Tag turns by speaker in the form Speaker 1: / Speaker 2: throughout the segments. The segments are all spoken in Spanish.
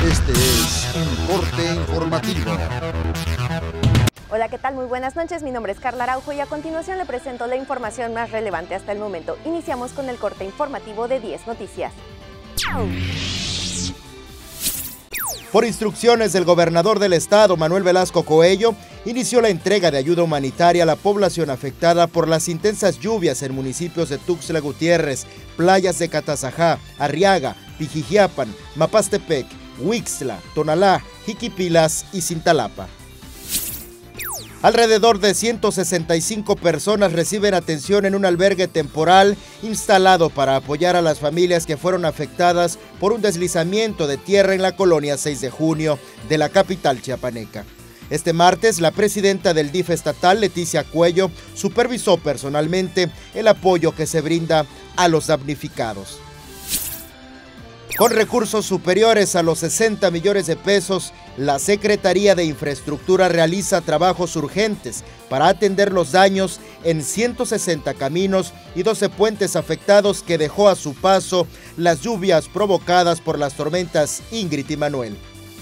Speaker 1: Este es un corte informativo.
Speaker 2: Hola, ¿qué tal? Muy buenas noches, mi nombre es Carla Araujo y a continuación le presento la información más relevante hasta el momento. Iniciamos con el corte informativo de 10 Noticias.
Speaker 3: Por instrucciones del gobernador del estado, Manuel Velasco Coello, inició la entrega de ayuda humanitaria a la población afectada por las intensas lluvias en municipios de Tuxtla Gutiérrez, Playas de Catazajá, Arriaga, Pijijiapan, Mapastepec, Huixtla, Tonalá, Jiquipilas y Cintalapa. Alrededor de 165 personas reciben atención en un albergue temporal instalado para apoyar a las familias que fueron afectadas por un deslizamiento de tierra en la colonia 6 de junio de la capital chiapaneca. Este martes, la presidenta del DIF estatal, Leticia Cuello, supervisó personalmente el apoyo que se brinda a los damnificados. Con recursos superiores a los 60 millones de pesos, la Secretaría de Infraestructura realiza trabajos urgentes para atender los daños en 160 caminos y 12 puentes afectados que dejó a su paso las lluvias provocadas por las tormentas Ingrid y Manuel.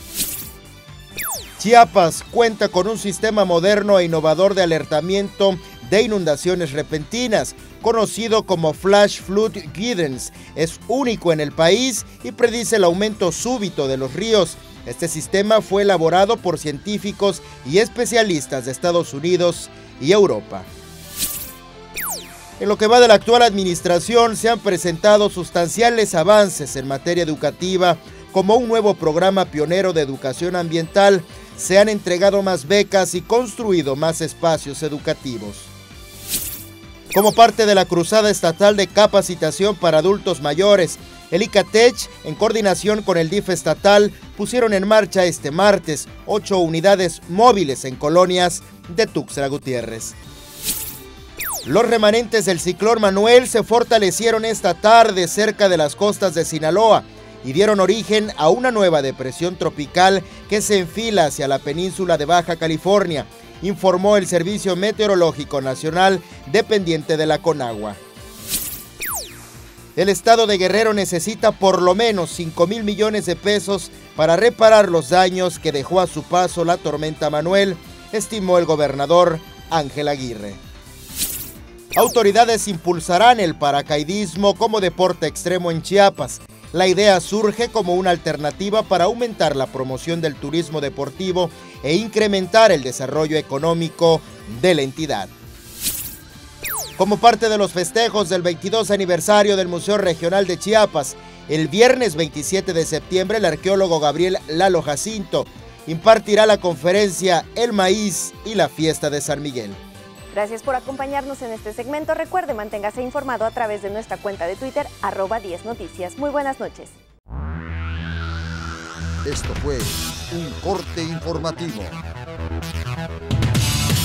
Speaker 3: Chiapas cuenta con un sistema moderno e innovador de alertamiento de inundaciones repentinas, conocido como Flash Flood Guidance. Es único en el país y predice el aumento súbito de los ríos. Este sistema fue elaborado por científicos y especialistas de Estados Unidos y Europa. En lo que va de la actual administración, se han presentado sustanciales avances en materia educativa, como un nuevo programa pionero de educación ambiental. Se han entregado más becas y construido más espacios educativos. Como parte de la cruzada estatal de capacitación para adultos mayores, el ICATECH, en coordinación con el DIF estatal, pusieron en marcha este martes 8 unidades móviles en colonias de Tuxtla Gutiérrez. Los remanentes del ciclón Manuel se fortalecieron esta tarde cerca de las costas de Sinaloa y dieron origen a una nueva depresión tropical que se enfila hacia la península de Baja California, informó el Servicio Meteorológico Nacional dependiente de la Conagua. El estado de Guerrero necesita por lo menos 5,000 millones de pesos para reparar los daños que dejó a su paso la tormenta Manuel, estimó el gobernador Ángel Aguirre. Autoridades impulsarán el paracaidismo como deporte extremo en Chiapas. La idea surge como una alternativa para aumentar la promoción del turismo deportivo e incrementar el desarrollo económico de la entidad. Como parte de los festejos del 22 aniversario del Museo Regional de Chiapas, el viernes 27 de septiembre el arqueólogo Gabriel Lalo Jacinto impartirá la conferencia El Maíz y la Fiesta de San Miguel.
Speaker 2: Gracias por acompañarnos en este segmento. Recuerde, manténgase informado a través de nuestra cuenta de Twitter, @10noticias. Muy buenas noches.
Speaker 1: Esto fue un corte informativo.